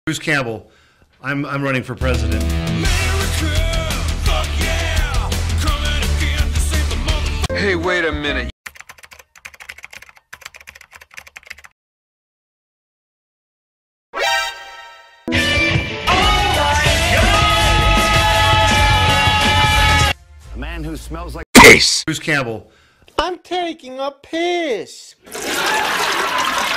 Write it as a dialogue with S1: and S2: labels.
S1: Bruce Campbell. I'm running for president.
S2: Hey, wait a minute.
S3: A man who smells like
S2: Piss.
S1: Bruce Campbell.
S4: I'm taking a piss.